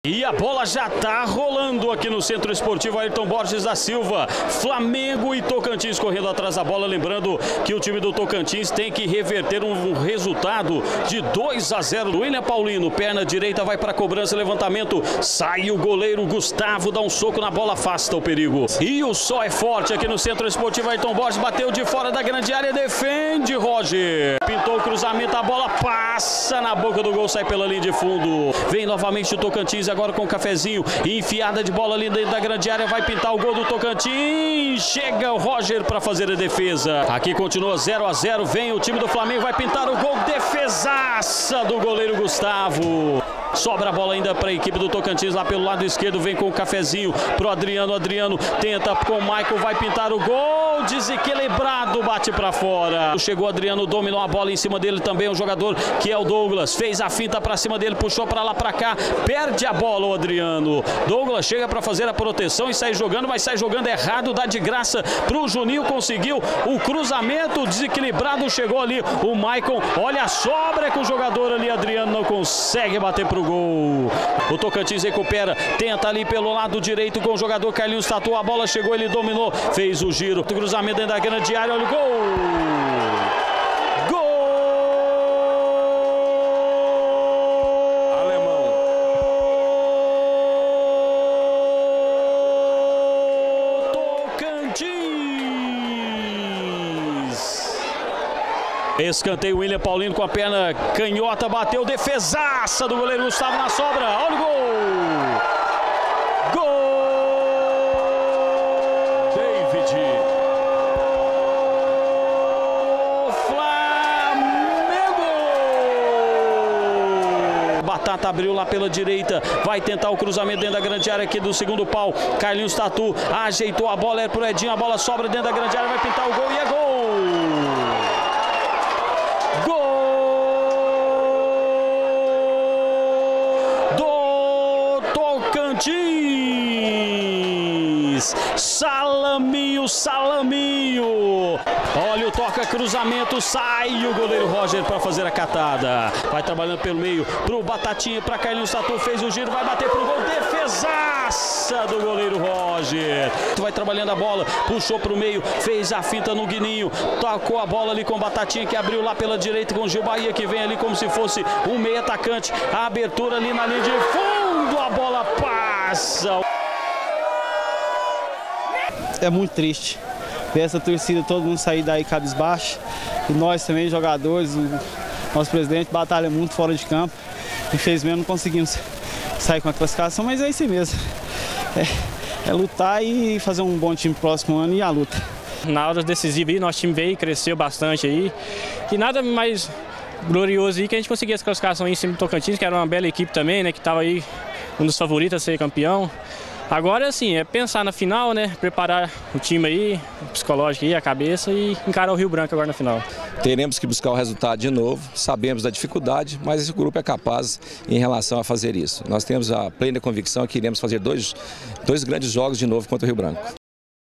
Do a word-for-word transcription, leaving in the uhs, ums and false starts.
E a bola já tá rolando aqui no Centro Esportivo Ayrton Borges da Silva. Flamengo e Tocantins correndo atrás da bola. Lembrando que o time do Tocantins tem que reverter um resultado de dois a zero. William Paulino, perna direita, vai para a cobrança, levantamento. Sai o goleiro Gustavo, dá um soco na bola, afasta o perigo. E o sol é forte aqui no Centro Esportivo Ayrton Borges. Bateu de fora da grande área, defende Roger. Pintou o cruzamento, a bola passa na boca do gol, sai pela linha de fundo. Vem novamente o Tocantins agora com o cafezinho, enfiada de bola ali dentro da grande área, vai pintar o gol do Tocantins, chega o Roger para fazer a defesa. Aqui continua zero a zero, vem o time do Flamengo, vai pintar o gol, defesaça do goleiro Gustavo. Sobra a bola ainda para a equipe do Tocantins lá pelo lado esquerdo, vem com o cafezinho pro Adriano, Adriano tenta com o Michael, vai pintar o gol, desequilibrado, bate para fora. Chegou o Adriano, dominou a bola em cima dele também, o jogador que é o Douglas, fez a finta para cima dele, puxou para lá para cá, perde a bola o Adriano. Douglas chega para fazer a proteção e sai jogando, mas sai jogando errado, dá de graça pro Juninho, conseguiu o cruzamento, desequilibrado, chegou ali o Michael, olha a sobra que o jogador ali, Adriano, não consegue bater pro gol. O Tocantins recupera, tenta ali pelo lado direito com o jogador Carlinhos Tatu, a bola chegou, ele dominou, fez o giro, o cruzamento dentro da grande área, olha o gol! Gol! Alemão. Tocantins! Escanteio, William Paulino com a perna canhota, bateu, defesaça do goleiro Gustavo na sobra, olha o gol! Gol! David! Flamengo! Batata abriu lá pela direita, vai tentar o cruzamento dentro da grande área aqui do segundo pau, Carlinhos Tatu ajeitou a bola, é pro Edinho, a bola sobra dentro da grande área, vai pintar o gol e é gol! Tocantins, salaminho, salaminho, olha o toca, cruzamento, sai o goleiro Roger para fazer a catada, vai trabalhando pelo meio, pro Batatinha, para Carlinhos Tatu, fez o giro, vai bater pro gol, defesaça do goleiro Roger, vai trabalhando a bola, puxou pro meio, fez a finta no Guininho, tocou a bola ali com o Batatinha, que abriu lá pela direita com o Gil Bahia, que vem ali como se fosse um meio atacante, a abertura ali na linha de fundo, a bola passa. É muito triste ver essa torcida, todo mundo sair daí cabisbaixo, e nós também, jogadores, o nosso presidente batalha muito fora de campo, infelizmente não conseguimos sair com a classificação, mas é isso mesmo, é, é lutar e fazer um bom time próximo ano e a luta. Na hora decisiva aí, nosso time veio e cresceu bastante aí, e nada mais glorioso aí que a gente conseguia essa classificação aí em cima do Tocantins, que era uma bela equipe também, né, que estava aí um dos favoritos a ser campeão. Agora, assim, é pensar na final, né? Preparar o time aí, o psicológico aí, a cabeça e encarar o Rio Branco agora na final. Teremos que buscar o resultado de novo, sabemos da dificuldade, mas esse grupo é capaz em relação a fazer isso. Nós temos a plena convicção que iremos fazer dois, dois grandes jogos de novo contra o Rio Branco.